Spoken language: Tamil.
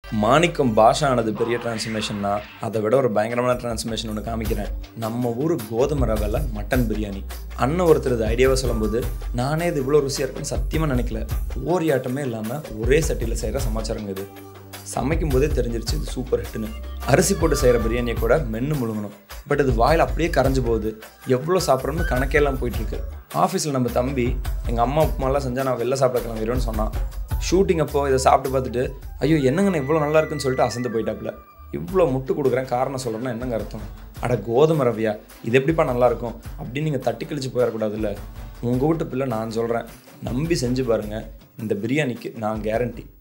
மாணிக்கம் பாஷா ஆனது பெரிய டிரான்ஸ்ஃபர்மேஷன்னா அதை விட ஒரு பயங்கரமான டிரான்ஸ்ஃபர்மேஷன் ஒன்று காமிக்கிறேன். நம்ம ஊர் கோதுமை ரவையில் மட்டன் பிரியாணி. அண்ணன் ஒருத்தர் இது ஐடியாவை சொல்லும்போது நானே இது இவ்வளோ ருசியாக இருக்குன்னு சத்தியமாக நினைக்கல. ஓரியாட்டமே இல்லாமல் ஒரே சட்டியில் செய்கிற சமாச்சாரங்க இது. சமைக்கும் போதே தெரிஞ்சிருச்சு இது சூப்பர் ஹிட்டுன்னு. அரிசி போட்டு செய்கிற பிரியாணியை கூட மென்று முழுங்கணும். பட் அது வாயில் அப்படியே கரைஞ்சி போகுது. எவ்வளோ சாப்பிட்றோம்னு கணக்கே எல்லாம் போயிட்டுருக்கு. ஆஃபீஸில் நம்ம தம்பி எங்கள் அம்மா உப்புமாலாம் செஞ்சால் நான் வெளில சாப்பிட கிளம்பிடுவேன்னு சொன்னான். ஷூட்டிங் அப்போ இதை சாப்பிட்டு பார்த்துட்டு ஐயோ என்னங்கண்ணா இவ்வளோ நல்லா இருக்குன்னு சொல்லிட்டு அசந்து போயிட்டாப்புல. இவ்வளோ முட்டு கொடுக்குறேன் காரணம் சொல்கிறேன்னா என்னங்க அர்த்தம்? அட கோதுமை ரவையா இது எப்படிப்பா நல்லாயிருக்கும் அப்படின்னு நீங்கள் தட்டி கழிச்சு போயிடக்கூடாதுல்ல. உங்கள் வீட்டு பிள்ளை நான் சொல்கிறேன், நம்பி செஞ்சு பாருங்கள். இந்த பிரியாணிக்கு நான் கேரண்டி.